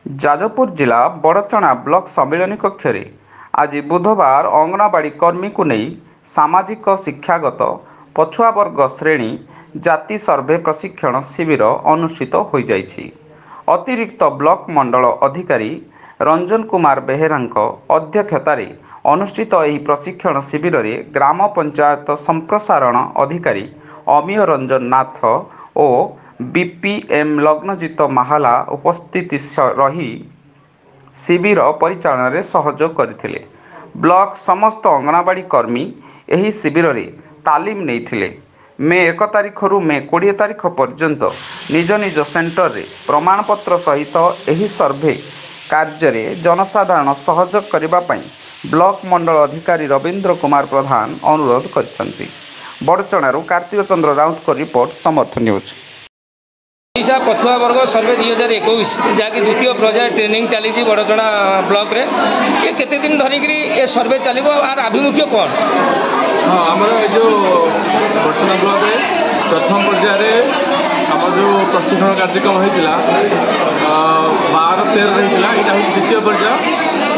जाजपुर जिला बड़चना ब्लॉक सम्मिलनी कक्ष आज बुधवार अंगनवाड़ी कर्मी को नहीं सामाजिक शिक्षागत पछुआ वर्ग श्रेणी जाति सर्भे प्रशिक्षण शिविर अनुष्ठित हो जाइछि। अतिरिक्त ब्लॉक मंडल अधिकारी रंजन कुमार बेहेरा अध्यक्षतार अनुष्ठित यह प्रशिक्षण शिविर में ग्राम पंचायत संप्रसारण अधिकारी अमीय रंजन नाथ और बीपीएम लग्नजित माहाला उपस्थित रही शिविर परिचालन में सहयोग करथिले। ब्लॉक समस्त अंगनवाड़ी कर्मी यही शिविर में तालीम नहीं मे 1 तारिख रु मे 20 तारिख पर्यंत निज निज सेंटर रे प्रमाणपत्र सहित यही सर्भे कार्य जनसाधारण सहयोग करने ब्लॉक मंडल अधिकारी रवींद्र कुमार प्रधान अनुरोध करछंती। बड़चणारू कार्तिक चंद्र राउत को रिपोर्ट समर्थ न्यूज। ओडिशा पछुआ वर्ग सर्वे 2021 जहाँकि द्वितीय पर्याय ट्रेनिंग चली बड़चना ब्लॉक रे ये केते दिन धरिकी ये सर्वे चलो आर आभिमुख्य कौन? हाँ आम जो बड़चना ब्लॉक रे प्रथम पर्याय आम जो प्रशिक्षण कार्यक्रम होता 12-13 रही यहाँ हूँ द्वितीय पर्याय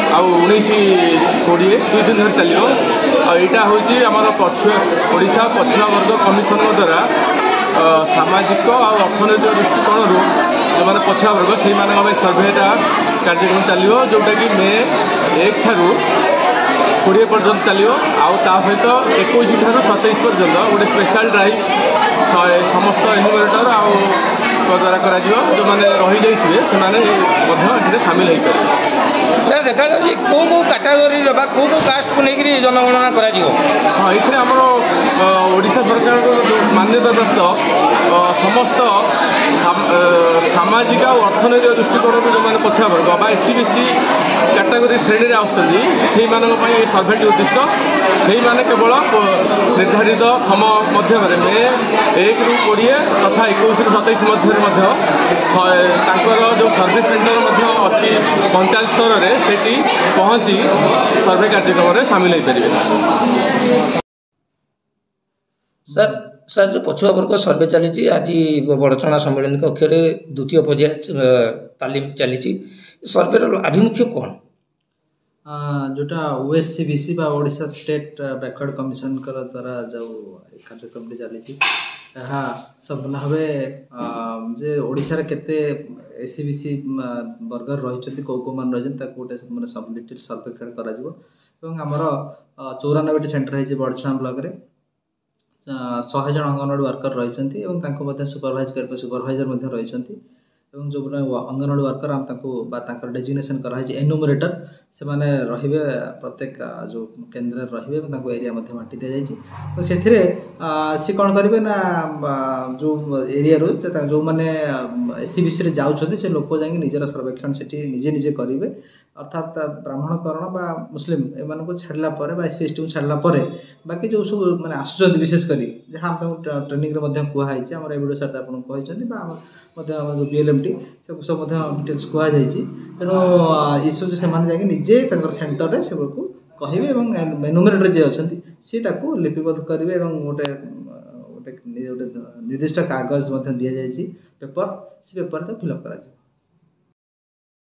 आ19-20 2 दिन धर चलो यहाँ हूँ आम ओडिशा पछुआ वर्ग कमिशन द्वारा सामाजिक और अर्थनैतिक दृष्टिकोण जो मैंने पछुआ वर्ग से सर्वेटा कार्यक्रम चलो जोटा कि मे 1 ठारू 20 पर्यंत चलो आ सहित 21 ठारू 27 पर्यंत गोटे स्पेशल ड्राइव समस्त एनुमरेटर द्वारा करा जो मैंने रही जाइए से सामिल हो पारे। सर देखा कौ कौ कैटेगोरी कौ कौ कास्ट को लेकर जनगणना करा हाँ ये आमर ओडिशा सरकार जो मान्यता प्राप्त समस्त सामाजिक और अर्थनैतिक दृष्टिकोण जो मैंने पछुआ वर्ग बा एससी बीसी कैटेगोरी श्रेणी आसुँच से सर्भेटी उद्दिष्ट से केवल निर्धारित समय मध्य मे 1 ରୁ 20 तथा 21 ରୁ 27 मध्य जो सर्वे सेंटर अच्छी पंचायत स्तर में सेठी पहुँची सर्वे कार्यक्रम में सामिल हो पारे। सर जो पछुआ वर्ग सर्वे चली आज बड़चना सम्मेलन कक्ष द्वितीय पर्याय तालीम चली सर्वे आभिमुख्य कौन? जोटा ओएससीबीसी बा ओडिशा स्टेट बैकवर्ड कमिशन द्वारा जो कार्यक्रम चली संपूर्ण भाव जे ओडिशा रे केते एससीबीसी वर्गर रही कौ कौ मान रही गोटे सब डिटेल सर्वे कर 94टी सेंटर है बड़चना ब्लॉक रे 100 जन अंगनवाड़ी वर्कर रही सुपरवाइजर रही जो अंगनवाड़ी वर्कर आम डेजिग्नेशन कराई एनुमरेटर से माने रहिबे प्रत्येक जो केन्द्र रहिबे एरिया बांटी दि जाइए तो से कौन करेंगे ना जो एरिया जो मैंने एससीबीसी रे जाउछथि से लोक जाइए निजर सर्वेक्षण से निजे निजे करेंगे अर्थात ब्राह्मणकरण बा मुस्लिम एमान को छाड़ला परे एससी एसटी को छाड़ला परे बाकी जो सब मैंने आसुँच विशेषकर जहाँ ट्रेनिंग कहुई आम एविडो सर आपको कहते जो बीएलएमटी सब डिटेल्स कहुई तेणु ये सब से निजे सेंटर में से कहे एनुमरेटर जी अच्छा सी लिपिबद्ध करेंगे गोटे गोटे निर्दिष्ट कागज दि जाइए पेपर से पेपर फिलअप करा।